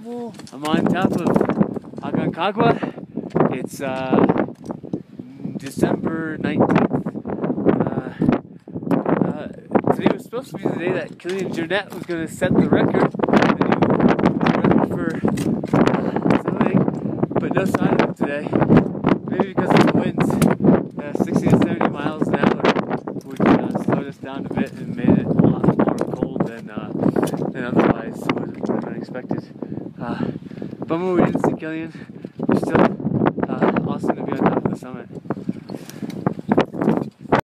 I'm on top of Aconcagua. It's December 19th. Today was supposed to be the day that Killian Jornet was going to set the record, for something, but no sign of it today. Maybe because of the winds, 60 to 70 miles an hour, which slowed us down a bit and made it a lot more cold than otherwise would have been expected. Bummer we didn't see Killian. We're still awesome to be on top of the summit.